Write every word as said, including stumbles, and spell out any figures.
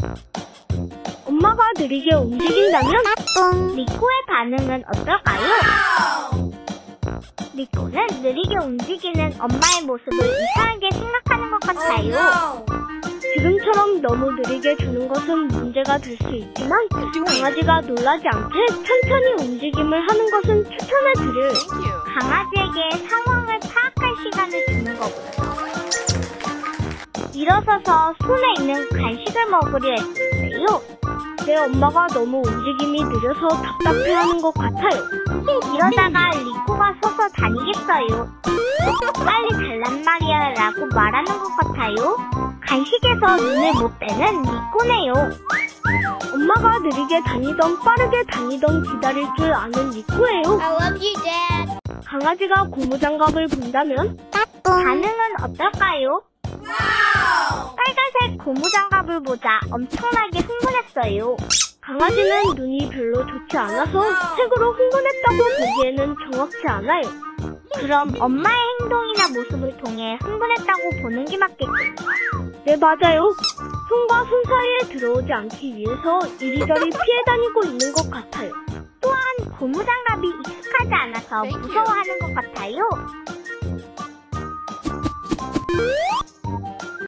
엄마가 느리게 움직인다면 리코의 반응은 어떨까요? 리코는 느리게 움직이는 엄마의 모습을 이상하게 생각하는 것 같아요. 지금처럼 너무 느리게 주는 것은 문제가 될 수 있지만 강아지가 놀라지 않게 천천히 움직임을 하는 것은 추천해드려요. 강아지에게 상황을 파악할 시간을 주는 거고요. 일어서서 손에 있는 간식을 먹으려 했는데요. 내 엄마가 너무 움직임이 느려서 답답해하는 것 같아요. 이러다가 리코가 서서 다니겠어요. 빨리 달란 말이야 라고 말하는 것 같아요. 간식에서 눈을 못 빼는 리코네요. 엄마가 느리게 다니던 빠르게 다니던 기다릴 줄 아는 리코예요. I love you, Dad. 강아지가 고무장갑을 본다면 반응은 어떨까요? 빨간색 고무장갑을 보자 엄청나게 흥분했어요. 강아지는 눈이 별로 좋지 않아서 색으로 흥분했다고 보기에는 정확치 않아요. 그럼 엄마의 행동이나 모습을 통해 흥분했다고 보는 게 맞겠군요. 네, 맞아요. 손과 손 사이에 들어오지 않기 위해서 이리저리 피해 다니고 있는 것 같아요. 또한 고무장갑이 익숙하지 않아서 무서워하는 것 같아요.